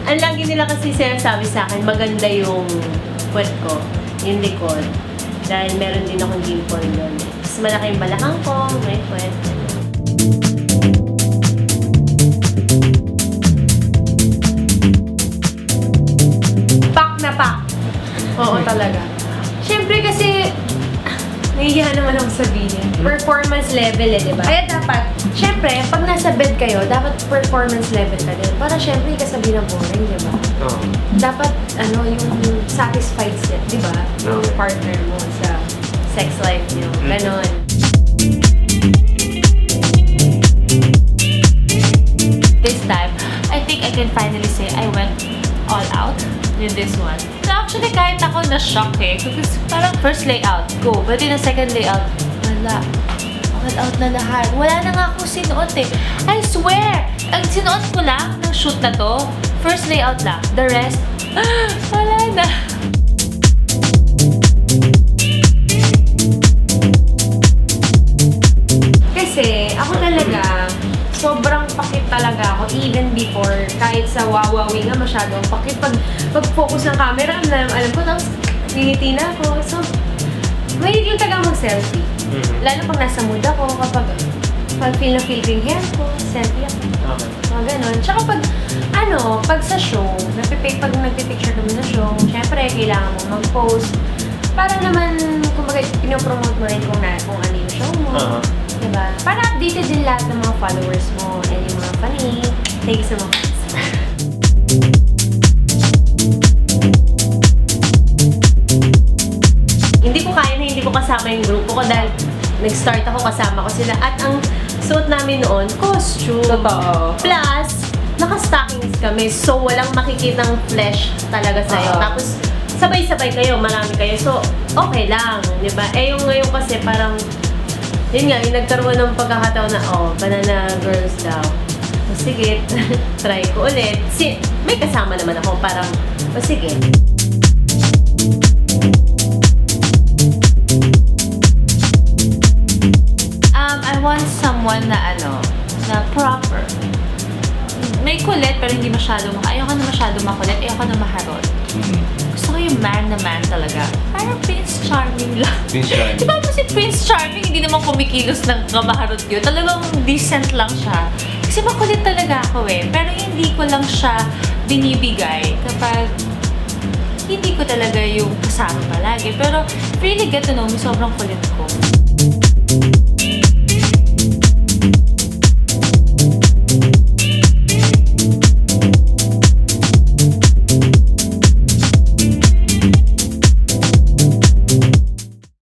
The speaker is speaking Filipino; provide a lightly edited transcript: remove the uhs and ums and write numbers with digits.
Ang lagi nila kasi sinasabi sa akin, maganda yung puwet ko, yung likod. Dahil meron din akong dimple doon. Mas malaki yung balakang ko, may puwet. Pak na pak! Oo, talaga. Siyempre kasi, nahihiya naman ako sabihin. Performance level eh, di ba? Kaya dapat, syempre, pag nasa bed kayo, dapat performance level ka din. Para syempre, kasabi ng boring, di ba? Oo. Dapat, ano, yung satisfied siya, di ba? Yung partner mo sa sex life niyo. Ganon. This time, I think I can finally say I went all out with this one. So actually, kahit ako na-shock eh. Because parang first layout, go. But in the second layout, wala. All out na lahat. Wala na nga akong sinuot eh. I swear! Ang sinuot ko lang ng shoot na to, first layout lang. The rest, wala na. Kasi, ako talaga, sobrang pakit talaga ako even before, kahit sa Wawawi nga masyadong pakit. Pag-focus ng camera, alam ko, tapos ngingiti na ako. So, mahilig yung taga mag-selfie. Lalo pag nasa mood ako, kapag feel na feel ko yung hair ko, selfie ako. Okay. Mga ganon. Tsaka pag sa show, pag nagpipicture kami na show, syempre, kailangan mo mag-post. Para naman, kumbaga, pinopromote mo rin kung ano yung show mo. Diba? Para updated din lahat ng mga followers mo and yung mga funny. Thank you so much. Hindi ko kaya na hindi ko kasama yung grupo ko dahil nag-start ako, kasama ko sila. At ang suot namin noon, costume. Totoo. Plus, naka-stockings kami. So, walang makikitang flesh talaga sa'yo. Tapos, sabay-sabay kayo, marami kayo. So, okay lang. Diba? Eh, yung ngayon kasi parang yun nga, yung nagkaroon ng pagkakataon na, banana girls daw. O sige, try ko ulit. May kasama naman ako, parang, o sige. I want someone na na proper. May kulit, pero hindi masyado ayoko na masyado makulit, ayoko na maharot. Gusto ko yung man na man talaga. Parang Prince Charming lang. Prince Charming. Diba si Prince Charming, hindi naman kumikilos ng kamaharot yun. Talagang decent lang siya. Kasi makulit talaga ako eh. Pero hindi ko lang siya binibigay kapag hindi ko talaga yung kasama palagi. Pero really get to know me, sobrang kulit ko.